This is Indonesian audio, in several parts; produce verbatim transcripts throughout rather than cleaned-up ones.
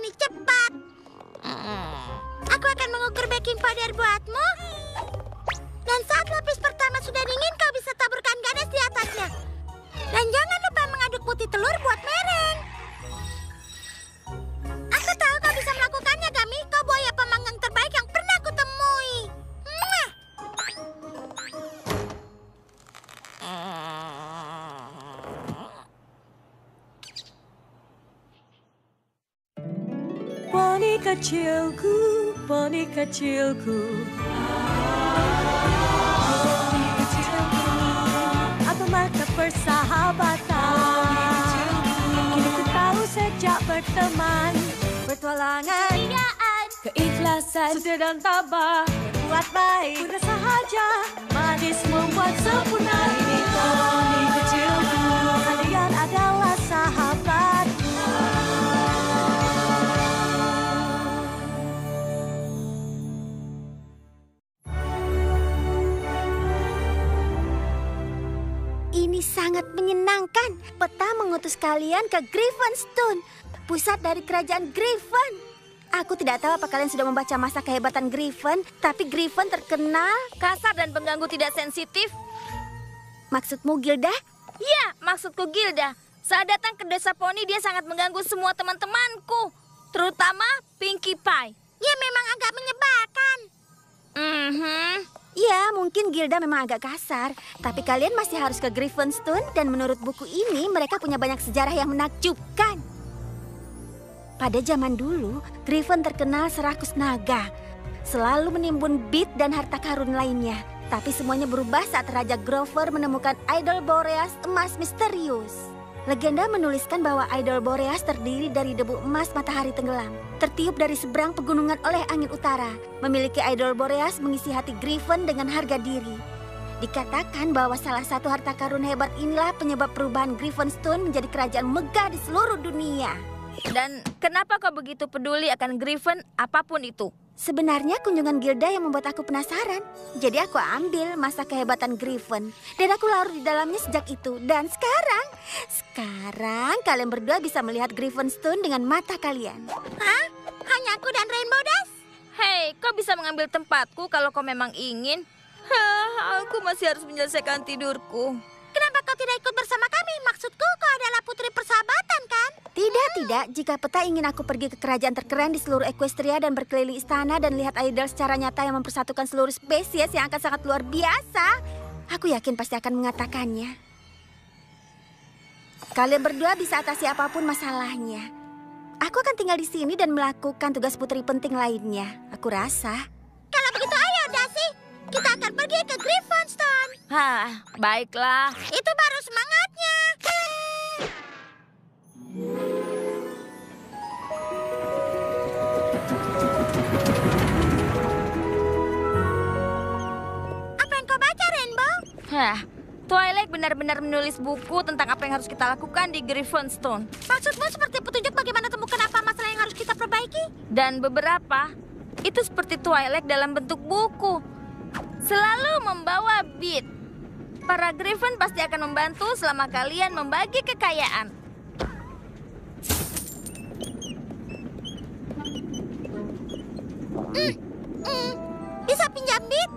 ini cepat. Aku akan mengukur baking powder buatmu. Dan saat lapis pertama sudah dingin, kau bisa taburkan ganas di atasnya. Dan jangan lupa mengaduk putih telur buat mereng. Aku tahu kau bisa melakukannya, Gami. Kau buaya pemanggang terbaik yang pernah aku temui. Mwah! Poni kecilku, poni kecilku. Poni kecilku, apa marka persahabatan? Kini ku tahu sejak berteman, bertualangan, keikhlasan, setia dan tabah, berbuat baik, mudah sahaja, manis membuat sempurna. Ini poni kecilku, kalian adalah sahabatku. Ini sangat menyenangkan. Peta mengutus kalian ke Griffonstone, pusat dari kerajaan Griffon. Aku tidak tahu apa kalian sudah membaca masa kehebatan Griffon, tapi Griffon terkenal Kasar dan pengganggu tidak sensitif. Maksudmu Gilda? Ya, maksudku Gilda. Saat datang ke desa Poni, dia sangat mengganggu semua teman-temanku. Terutama Pinkie Pie. Ya, memang agak menyebalkan. Mhm. Ya, mungkin Gilda memang agak kasar, tapi kalian masih harus ke Griffonstone dan menurut buku ini mereka punya banyak sejarah yang menakjubkan. Pada zaman dulu, Griffon terkenal serakus naga, selalu menimbun bit dan harta karun lainnya. Tapi semuanya berubah saat Raja Grover menemukan idol Boreas emas misterius. Legenda menuliskan bahwa idol Boreas terdiri dari debu emas matahari tenggelam, tertiup dari seberang pegunungan oleh angin utara. Memiliki idol Boreas mengisi hati Griffon dengan harga diri. Dikatakan bahwa salah satu harta karun hebat inilah penyebab perubahan Griffonstone menjadi kerajaan megah di seluruh dunia. Dan kenapa kau begitu peduli akan Griffon apapun itu? Sebenarnya kunjungan Gilda yang membuat aku penasaran. Jadi aku ambil masa kehebatan Griffon. Dan aku larut di dalamnya sejak itu. Dan sekarang, sekarang kalian berdua bisa melihat Griffonstone dengan mata kalian. Hah? Hanya aku dan Rainbow Dash? Hei, kau bisa mengambil tempatku kalau kau memang ingin. Hah, aku masih harus menyelesaikan tidurku. Kenapa kau tidak ikut bersama kami? Maksudku kau adalah putri persahabatan, kan? Tidak, tidak. Jika peta ingin aku pergi ke kerajaan terkeren di seluruh Equestria dan berkeliling istana dan lihat idol secara nyata yang mempersatukan seluruh spesies yang akan sangat luar biasa, aku yakin pasti akan mengatakannya. Kalian berdua bisa atasi apapun masalahnya. Aku akan tinggal di sini dan melakukan tugas putri penting lainnya. Aku rasa. Kalau begitu ayo, Daisy. Kita akan pergi ke Griffonstone. Hah, baiklah. Itu baru semangatnya. Apa yang kau baca, Rainbow? Hah, Twilight benar-benar menulis buku tentang apa yang harus kita lakukan di Griffonstone. Maksudmu seperti petunjuk bagaimana temukan apa masalah yang harus kita perbaiki? Dan beberapa, itu seperti Twilight dalam bentuk buku. Selalu membawa bit. Para Griffon pasti akan membantu selama kalian membagi kekayaan. Mm, mm, bisa pinjam bit?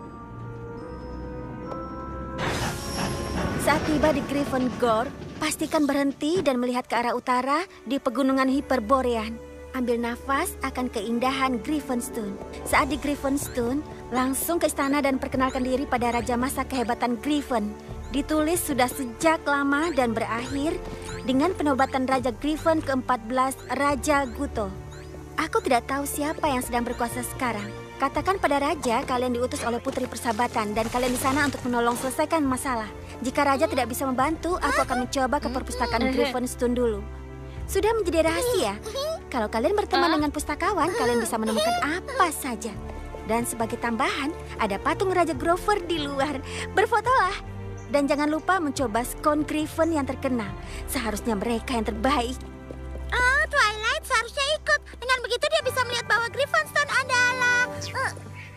Saat tiba di Griffon Gore, pastikan berhenti dan melihat ke arah utara di pegunungan Hyperborean. Ambil nafas akan keindahan Griffonstone. Saat di Griffonstone, langsung ke istana dan perkenalkan diri pada Raja Masa Kehebatan Griffon. Ditulis sudah sejak lama dan berakhir dengan penobatan Raja Griffon keempat belas, Raja Guto. Aku tidak tahu siapa yang sedang berkuasa sekarang. Katakan pada Raja kalian diutus oleh Putri Persahabatan dan kalian di sana untuk menolong selesaikan masalah. Jika Raja tidak bisa membantu, aku akan mencoba ke perpustakaan Griffonstone dulu. Sudah menjadi rahasia. Kalau kalian berteman dengan pustakawan, kalian bisa menemukan apa saja. Dan sebagai tambahan, ada patung Raja Grover di luar. Berfotolah. Dan jangan lupa mencoba scone Griffon yang terkenal. Seharusnya mereka yang terbaik. Oh, Twilight seharusnya ikut. Dengan begitu dia bisa melihat bahwa Griffonstone adalah... Uh,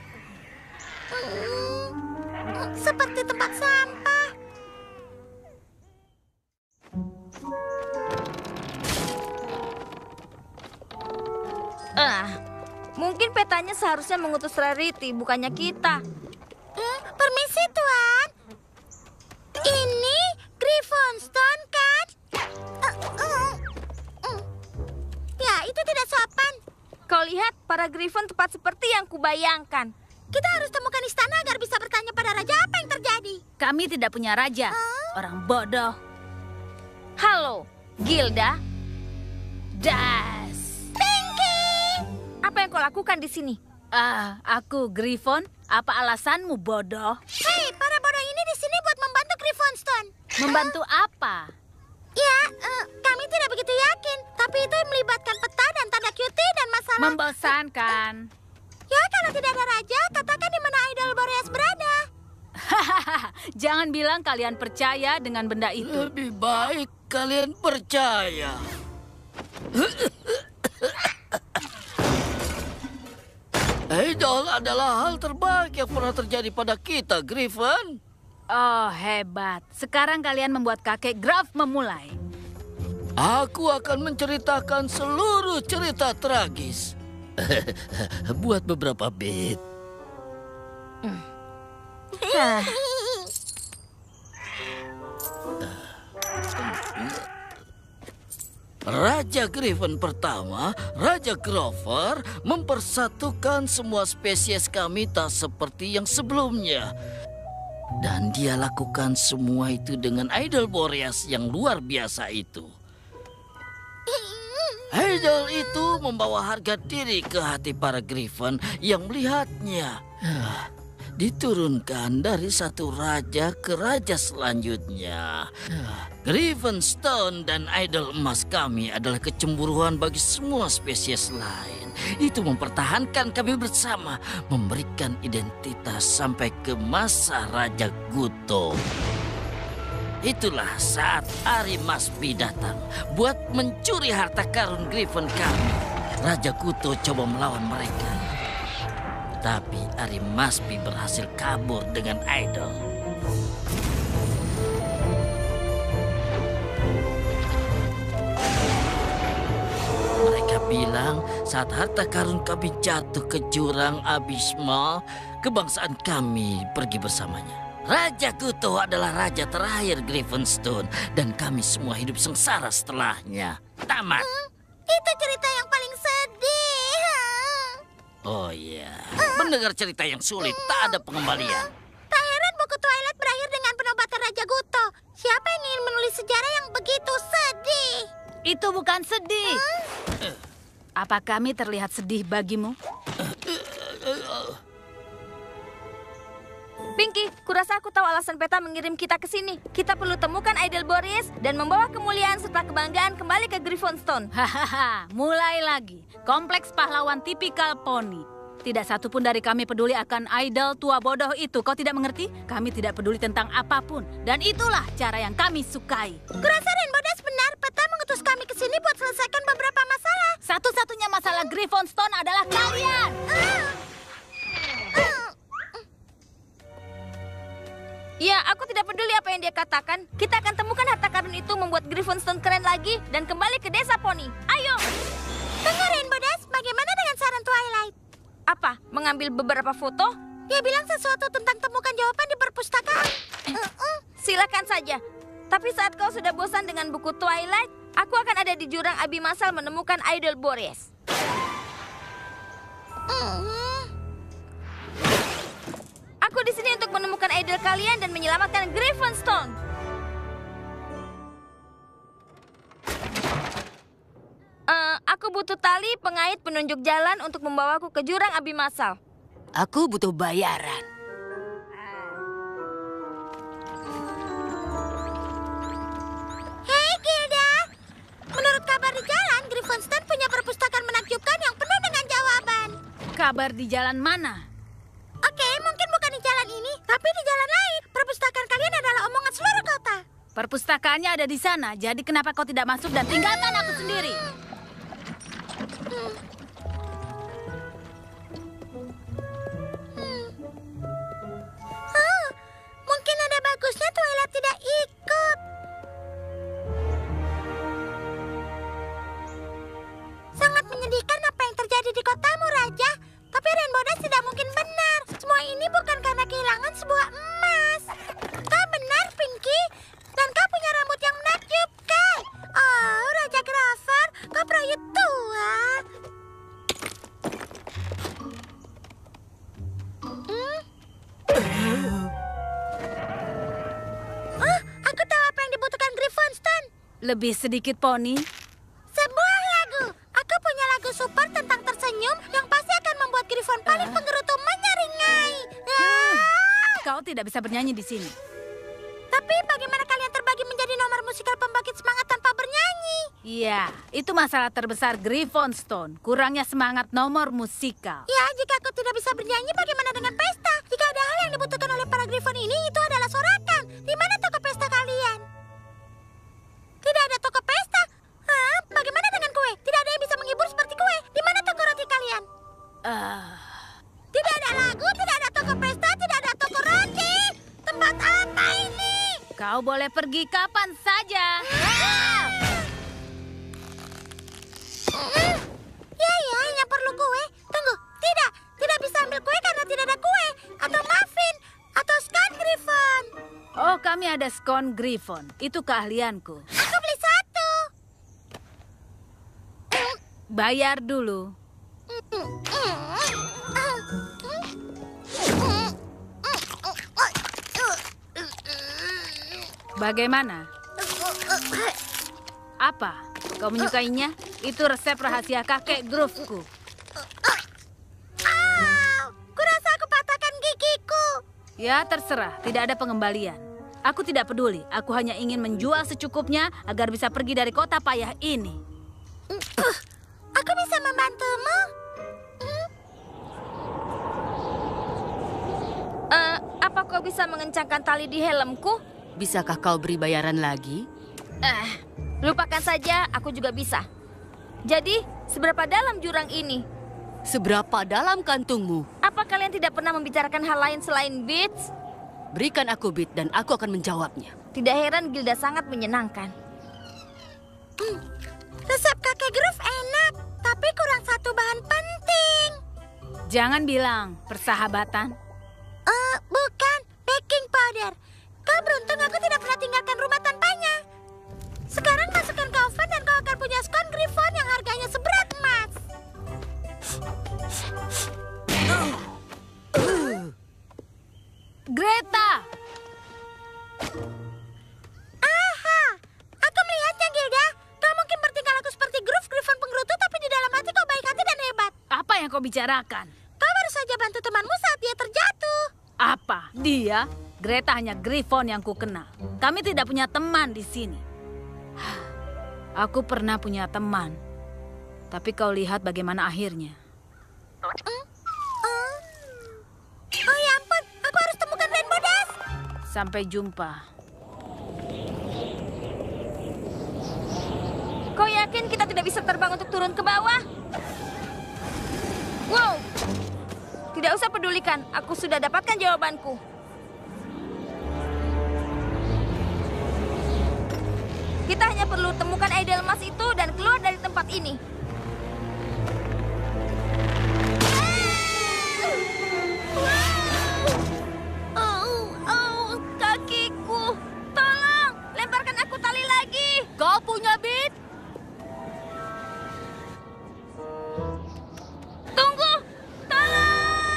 uh, seperti tempat sampah. Ah, mungkin petanya seharusnya mengutus Rarity, bukannya kita. Uh, permisi, Tuan. Ini Griffonstone, kan? Uh, uh, uh. Ya, itu tidak sopan. Kau lihat, para Griffon tepat seperti yang kubayangkan. Kita harus temukan istana agar bisa bertanya pada raja apa yang terjadi. Kami tidak punya raja. Huh? Orang bodoh. Halo, Gilda. Das. Pinky! Apa yang kau lakukan di sini? Ah, aku Griffon. Apa alasanmu, bodoh? Hei, para bodoh ini di sini buat membantu Griffonstone. Membantu apa? Ya, uh, kami tidak begitu yakin. Tapi itu melibatkan peta dan tanda Q T dan masalah... Membosankan. Ya, kalau tidak ada raja, katakan di mana idol Boreas berada. Jangan bilang kalian percaya dengan benda itu. Lebih baik kalian percaya. Idol adalah hal terbaik yang pernah terjadi pada kita, Griffon. Oh, hebat. Sekarang kalian membuat kakek Graf memulai. Aku akan menceritakan seluruh cerita tragis. Buat beberapa bit. Raja Griffon pertama, Raja Grover, mempersatukan semua spesies kami tak seperti yang sebelumnya. Dan dia lakukan semua itu dengan idol Boreas yang luar biasa itu. Idol itu membawa harga diri ke hati para Griffon yang melihatnya. Diturunkan dari satu raja ke raja selanjutnya. Griffonstone dan idol emas kami adalah kecemburuan bagi semua spesies lain. Itu mempertahankan kami bersama, memberikan identitas sampai ke masa Raja Guto. Itulah saat Ari Maspi datang buat mencuri harta karun Griffon kami. Raja Guto coba melawan mereka. Tapi Ari Maspi berhasil kabur dengan idol. Mereka bilang saat harta karun kami jatuh ke jurang abismal, kebangsaan kami pergi bersamanya. Raja Guto adalah raja terakhir Griffonstone dan kami semua hidup sengsara setelahnya. Tamat. Hmm, itu cerita yang paling sedih. Oh iya, mendengar cerita yang sulit, tak ada pengembalian. Tak heran buku Twilight berakhir dengan penobatan Raja Guto. Siapa yang ingin menulis sejarah yang begitu sedih? Itu bukan sedih. Apa kami terlihat sedih bagimu? Pinky, kurasa aku tahu alasan peta mengirim kita ke sini. Kita perlu temukan idol Boreas dan membawa kemuliaan serta kebanggaan kembali ke Griffonstone. Hahaha, mulai lagi. Kompleks pahlawan tipikal poni. Tidak satu pun dari kami peduli akan idol tua bodoh itu. Kau tidak mengerti? Kami tidak peduli tentang apapun. Dan itulah cara yang kami sukai. Kurasa Rainbow Dash benar. Peta mengutus kami ke sini buat selesaikan beberapa masalah. Satu-satunya masalah Griffonstone adalah kalian. Uh. Uh. Ya, aku tidak peduli apa yang dia katakan. Kita akan temukan harta karun itu, membuat Griffonstone keren lagi, dan kembali ke desa poni. Ayo! Tunggu Rainbow Dash, bagaimana dengan saran Twilight? Apa? Mengambil beberapa foto? Dia bilang sesuatu tentang temukan jawaban di perpustakaan. Uh, uh. Silakan saja. Tapi saat kau sudah bosan dengan buku Twilight, aku akan ada di jurang Abi Masal menemukan idol Boreas. Uh. Aku di sini untuk menemukan idol kalian dan menyelamatkan Griffonstone. Uh, aku butuh tali, pengait, penunjuk jalan untuk membawaku ke jurang Abi Masal. Aku butuh bayaran. Hei Gilda, menurut kabar di jalan, Griffonstone punya perpustakaan menakjubkan yang penuh dengan jawaban. Kabar di jalan mana? Oke, mungkin bukan di jalan ini, tapi di jalan lain. Perpustakaan kalian adalah omongan seluruh kota. Perpustakaannya ada di sana, jadi kenapa kau tidak masuk dan tinggalkan aku sendiri? Hmm. Hmm. Oh, mungkin ada bagusnya Twilight tidak ikut. Sangat menyedihkan apa yang terjadi di sebuah emas. Kau benar, Pinky. Dan kau punya rambut yang menakjubkan. Oh, Raja Graver, kau perayu tua. Hmm? Oh, aku tahu apa yang dibutuhkan Griffonstone. Lebih sedikit, Poni. Sebuah lagu. Aku punya lagu super tentang tersenyum yang pasti akan membuat Griffon paling penggerutu menyeringai. Ah! Kau tidak bisa bernyanyi di sini. Tapi bagaimana kalian terbagi menjadi nomor musikal pembangkit semangat tanpa bernyanyi? Iya, itu masalah terbesar Griffonstone. Kurangnya semangat nomor musikal. Ya, jika aku tidak bisa bernyanyi, bagaimana dengan pesta? Jika ada hal yang dibutuhkan oleh para Griffon ini, itu adalah sorakan. Di mana toko pesta kalian? Tidak ada toko pesta. Hah? Bagaimana dengan kue? Tidak ada yang bisa menghibur seperti kue. Di mana toko roti kalian? Ah, Tidak ada lagu, tidak ada toko pesta, tidak ada toko roti. Tempat apa ini? kau boleh pergi kapan saja. Hmm. Ya, ya, hanya perlu kue. Tunggu, tidak. Tidak bisa ambil kue karena tidak ada kue. Atau muffin. Atau scone Griffon. Oh, kami ada scone Griffon. Itu keahlianku. Aku beli satu. Bayar dulu. Bagaimana? Apa? Kau menyukainya? Itu resep rahasia kakek Grooveku. Au, kurasa aku patahkan gigiku. Ya, terserah. Tidak ada pengembalian. Aku tidak peduli. Aku hanya ingin menjual secukupnya agar bisa pergi dari kota payah ini. Aku bisa membantumu. Eh, apa kau bisa mengencangkan tali di helmku? Bisakah kau beri bayaran lagi? Eh, lupakan saja, aku juga bisa. Jadi, seberapa dalam jurang ini? Seberapa dalam kantungmu? Apa kalian tidak pernah membicarakan hal lain selain beats? Berikan aku bit dan aku akan menjawabnya. Tidak heran Gilda sangat menyenangkan. Hmm, resep kakek Groove enak, tapi kurang satu bahan penting. Jangan bilang persahabatan. Eh, bukan, baking powder. Kau beruntung aku tidak pernah tinggalkan rumah tanpanya. Sekarang masukkan ke oven dan kau akan punya scone Griffon yang harganya seberat emas. Greta! Aha, aku melihatnya, Gilda. Kau mungkin bertingkah laku seperti Groove Griffon penggerutu, tapi di dalam hati kau baik hati dan hebat. Apa yang kau bicarakan? Kau baru saja bantu temanmu saat dia terjatuh. Apa? Dia? Greta hanya Griffon yang ku kenal. Kami tidak punya teman di sini. Aku pernah punya teman. Tapi kau lihat bagaimana akhirnya. Hmm? Oh. Oh ya ampun, aku harus temukan Rainbow Dash. Sampai jumpa. Kau yakin kita tidak bisa terbang untuk turun ke bawah? Wow! Tidak usah pedulikan, aku sudah dapatkan jawabanku. Kita hanya perlu temukan idol emas itu dan keluar dari tempat ini. Oh, oh, kakiku. Tolong, lemparkan aku tali lagi. Kau punya beat? Tunggu, tolong.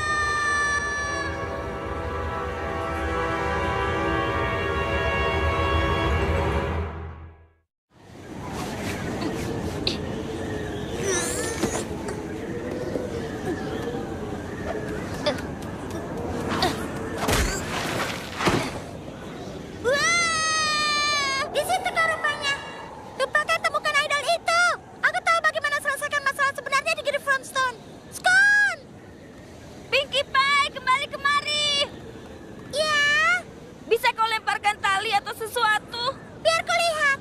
Wah, di situ kau rupanya. Lupakan temukan idol itu. Aku tahu bagaimana selesaikan masalah sebenarnya di Griffonstone. Scone! Pinkie Pie, kembali kemari. Ya, Bisa kau lemparkan tali atau sesuatu? biar kulihat.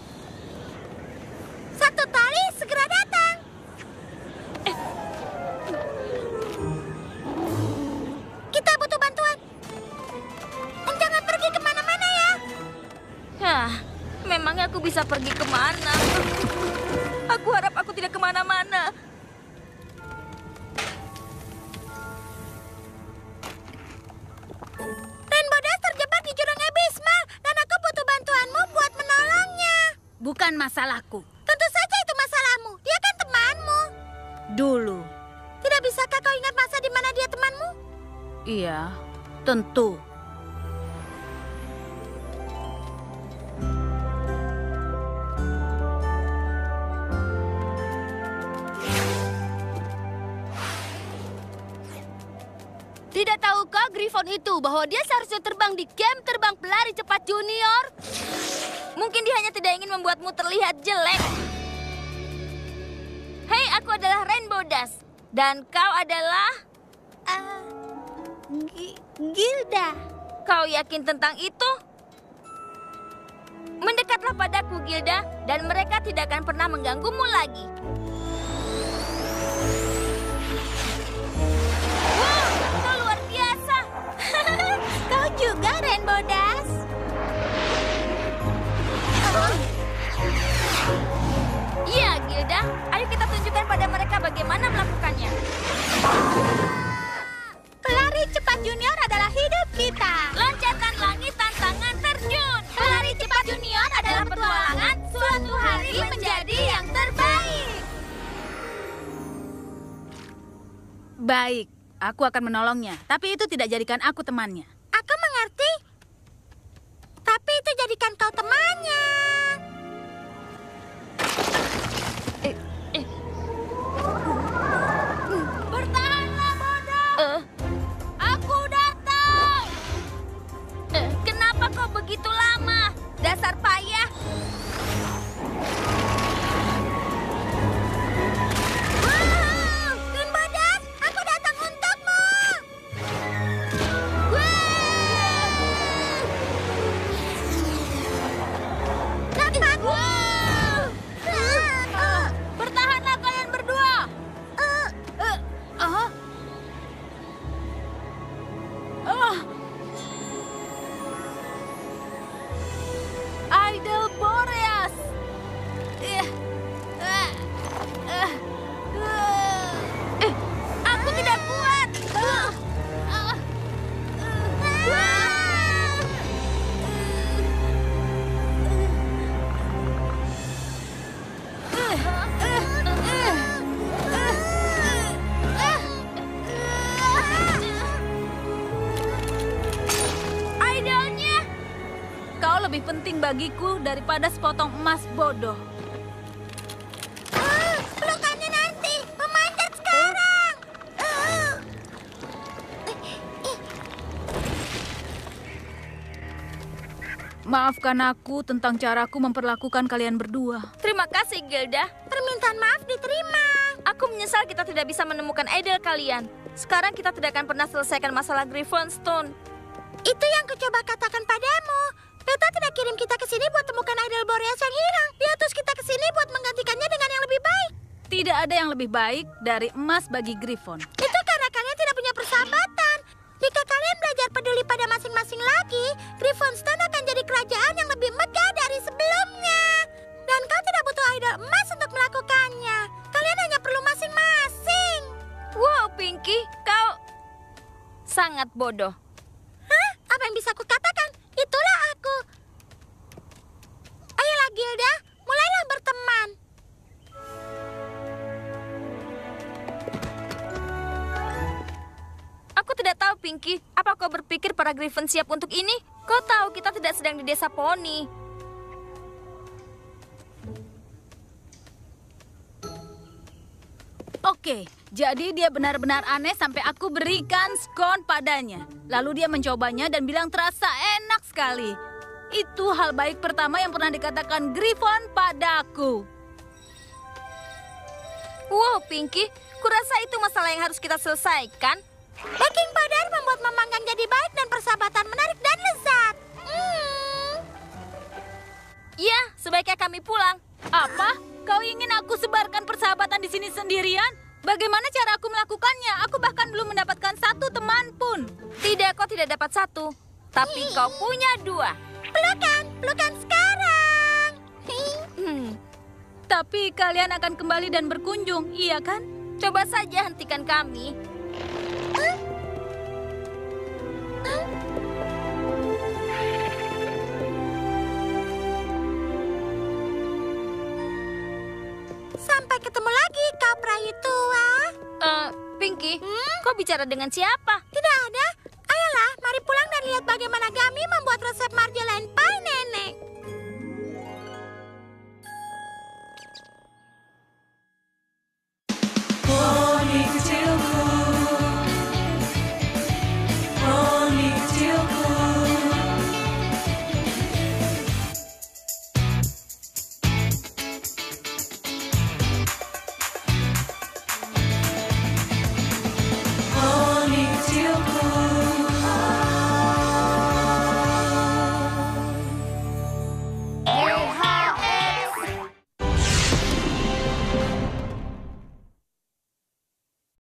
Satu tali segera datang. Kita butuh bantuan. Jangan pergi kemana-mana ya. Hah, memangnya aku bisa pergi kemana? Aku harap aku tidak kemana-mana. dulu. Tidak bisakah kau ingat masa di mana dia temanmu? Iya, tentu. Tidak tahukah Griffon itu bahwa dia seharusnya terbang di game terbang pelari cepat junior? Mungkin dia hanya tidak ingin membuatmu terlihat jelek. Hei, aku adalah Rainbow Dash. Dan kau adalah... Uh, G Gilda. Kau yakin tentang itu? Mendekatlah padaku, Gilda, dan mereka tidak akan pernah mengganggumu lagi. Wow, kau luar biasa. Kau juga, Rainbow Dash. Iya, Gilda. Ayo kita tunjukkan pada mereka bagaimana melakukannya. Pelari cepat junior adalah hidup kita. Loncatan langit tantangan terjun. Pelari cepat junior adalah petualangan suatu hari menjadi yang terbaik. Baik, aku akan menolongnya. Tapi itu tidak jadikan aku temannya. Aku mengerti. Tapi itu jadikan kau temannya. Bertahanlah, bodoh. Uh. Aku datang. Uh, kenapa kau begitu lama? Dasar payah. Wow, Rainbow Dash, aku datang untukmu. Dapat. Uh, bertahanlah kalian berdua. Uh, uh, uh. Idol Boreas. Eh, eh, eh, eh. Eh, aku tidak kuat. Uh, uh, Idolnya. Kau lebih penting bagiku daripada sepotong emas bodoh. Uh, pelukannya nanti, memanjat sekarang. Uh. Maafkan aku tentang caraku memperlakukan kalian berdua. Terima kasih, Gilda. Permintaan maaf diterima. Aku menyesal kita tidak bisa menemukan idol kalian. Sekarang kita tidak akan pernah selesaikan masalah Griffonstone. Itu yang kucoba katakan padamu. Peta tidak kirim kita ke sini buat temukan idol Boreas yang hilang. Dia utus kita ke sini buat menggantikannya dengan yang lebih baik. Tidak ada yang lebih baik dari emas bagi Griffon. Itu karena kalian tidak punya persahabatan. Jika kalian belajar peduli pada masing-masing lagi, Griffonstone akan jadi kerajaan yang lebih megah dari sebelumnya. Dan kau tidak butuh idol emas untuk melakukannya. Kalian hanya perlu masing-masing. Wow, Pinky, kau sangat bodoh. Hah? Apa yang bisa kukatakan? Itulah aku. Ayolah Gilda, mulailah berteman. Aku tidak tahu, Pinky. Apa kau berpikir para Griffin siap untuk ini? Kau tahu kita tidak sedang di desa Poni. Oke, jadi dia benar-benar aneh sampai aku berikan skon padanya. Lalu dia mencobanya dan bilang terasa enak sekali. Itu hal baik pertama yang pernah dikatakan Griffon padaku. Wow, Pinky, kurasa itu masalah yang harus kita selesaikan. Baking powder membuat memanggang jadi baik dan persahabatan menarik dan lezat. Hmm. Ya, sebaiknya kami pulang. Apa? Kau ingin aku sebarkan persahabatan di sini sendirian? Bagaimana cara aku melakukannya? Aku bahkan belum mendapatkan satu teman pun. Tidak, kau tidak dapat satu. Tapi kau punya dua. Pelukan, pelukan sekarang. Hmm. Tapi kalian akan kembali dan berkunjung, iya kan? Coba saja hentikan kami. Sampai ketemu lagi, kau peraih bayi tua. Eh, Pinky, Hmm? kau bicara dengan siapa? Tidak ada. Ayolah, mari pulang dan lihat bagaimana kami membuat resep marjolaine pie nenek.